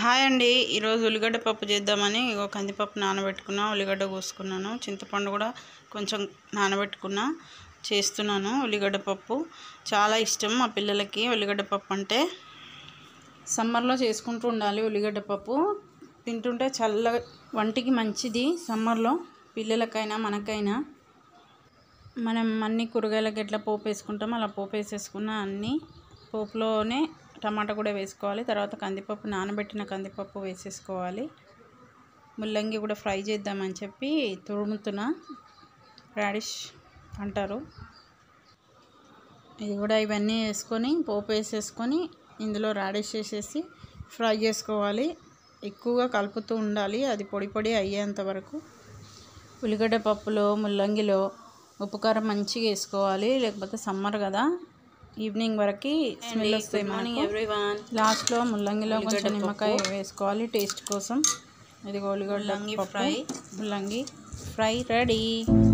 Hi అండి, ఈరోజు ఉల్లిగడ్డ పప్పు చేద్దామని కందిపప్పు నానబెట్టుకున్నా, ఉల్లిగడ్డ కోసుకున్నాను, చింతపండు కూడా కొంచెం నానబెట్టుకున్నా, చేస్తున్నాను. ఉల్లిగడ్డ పప్పు చాలా ఇష్టం మా పిల్లలకి. ఉల్లిగడ్డ పప్పు అంటే సమ్మర్లో చేసుకుంటూ ఉండాలి. ఉల్లిగడ్డ పప్పు తింటుంటే చల్లగా వంటికి మంచిది. సమ్మర్లో పిల్లలకైనా మనకైనా మనం అన్ని కూరగాయలకి ఎట్లా పోపు వేసుకుంటామో అలా పోపు వేసేసుకున్న అన్నీ పోపులోనే టమాటా కూడా వేసుకోవాలి. తర్వాత కందిపప్పు, నానబెట్టిన కందిపప్పు వేసేసుకోవాలి. ముల్లంగి కూడా ఫ్రై చేద్దామని చెప్పి తురుముతున్నా, రాడిష్ అంటారు. ఇది కూడా ఇవన్నీ వేసుకొని పోపు వేసేసుకొని ఇందులో రాడిష్ వేసేసి ఫ్రై చేసుకోవాలి. ఎక్కువగా కలుపుతూ ఉండాలి, అది పొడి పొడి అయ్యేంత వరకు. ఉల్లిగడ్డ పప్పులో ముల్లంగిలో ఉప్పు కారం మంచిగా వేసుకోవాలి, లేకపోతే సమ్మర్ కదా ఈవినింగ్ వరకు స్మెల్ వస్తాయి మనకు. లాస్ట్లో ముల్లంగిలో కొంచెం నిమ్మకాయ వేసుకోవాలి టేస్ట్ కోసం. ఇది ఉల్లిగడ్డ ఫ్రై, ముల్లంగి ఫ్రై రెడీ.